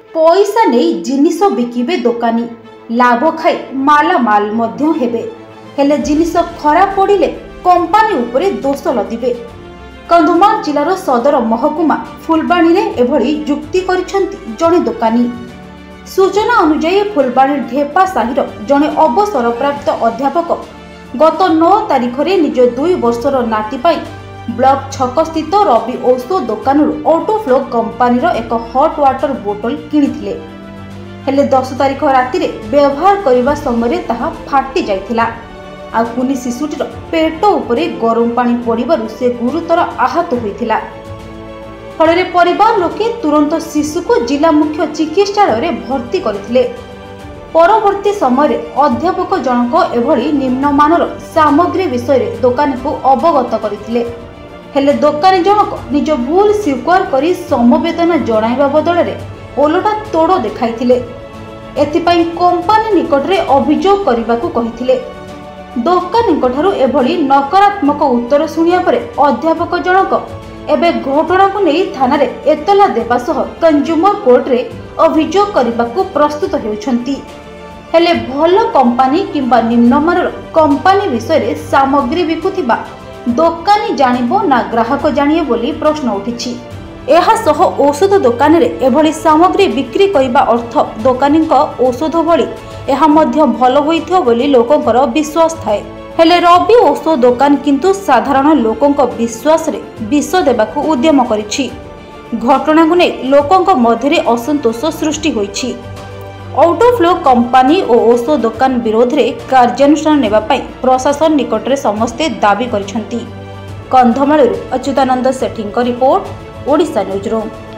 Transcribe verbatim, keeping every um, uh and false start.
पैसा नहीं जिनिस बिकिबे दोकानी लाभ खाई मालामाल मध्य हेबे हेले जिनिस खराब पड़िले कंपानी उपरे दोष लदिबे। कंधमाल जिलार सदर महकुमा फुलबाणी रे एभली जुक्ति करिसेंती जणे दोकानी। सूचना अनुसार फुलबाणी ढेपा साहिर जणे अवसरप्राप्त अध्यापक गत नौ तारिख रे निज दुई वर्षर नाती पाई ब्लॉक छक स्थित रवि औषध दुकान ऑटोफ्लो कंपानी एक हॉट वाटर बोतल किनिथिले। हेले दस तारिख राति रे व्यवहार करने समय ताहा फाटी जाइथिला। आ कुनी शिशुटीर पेट उपरे गरम पानी पड़िबारु से गुरुतर आहत होइथिला। फଳରେ परिवार लोके तुरंत शिशु को जिला मुख्य चिकित्सालय रे भर्ती करथिले। परवर्ती समय अध्यापक जनक एभली निम्नमानर सामग्री विषय दोकानी को अवगत करथिले। हेले दोकानी जनक निज भूल स्वीकार करी समवेदना जणाइबा बदଳରେ ओलटा तोड़ देखाइथिले। एथिपाई कंपानी निकटरे अभियोग करबाकू कहिथिले। दोकानीଙ୍କଠାରୁ एभली नकारात्मक उत्तर शुणिया परे अध्यापक जनक एबे घटना को नहीं थाना रे एतला देबा सह कंज्यूमर कोर्ट रे अभियोग करबाकू प्रस्तुत हेउछंती। हेले भल कंपानी किंबा निम्नमानर कंपानी विषय रे सामग्री बिकुथिबा दोकानी जानिबो ना ग्राहक जानिए बोली प्रश्न उठिछि। एहा सह औषध दोकान रे एभली सामग्री बिक्री करिबा अर्थ दोकानीक औषध भली एहा मध्य भल होइथियो बोली लोकंकर विश्वास थाए। हेले रवि औषध दोकान किंतु साधारण लोकंक विश्वास रे विष देबाकू उद्यम करिछि। घटना को नै लोकंक मध्यरे असंतोष सृष्टि होइछि। ऑटोफ्लो कंपानी और औषध दोकान विरोध रे कार्यानुष्ठान नेबा पई प्रशासन निकट रे समस्ते दाबी करिसेंती। कंधमालरू अच्युतानंद सेठींक रिपोर्ट ओडिशा न्यूज रूम।